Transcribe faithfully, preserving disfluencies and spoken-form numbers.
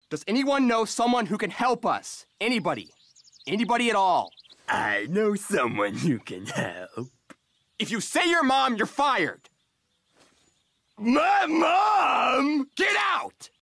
Does anyone know someone who can help us? Anybody. Anybody at all. I know someone who can help. If you say your mom, you're fired. My mom? Get out!